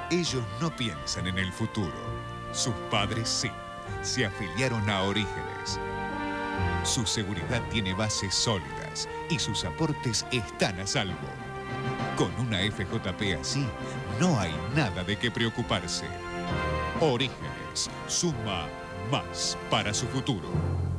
Ellos no piensan en el futuro. Sus padres sí. Se afiliaron a Orígenes. Su seguridad tiene bases sólidas y sus aportes están a salvo. Con una FJP así, no hay nada de qué preocuparse. Orígenes suma más para su futuro.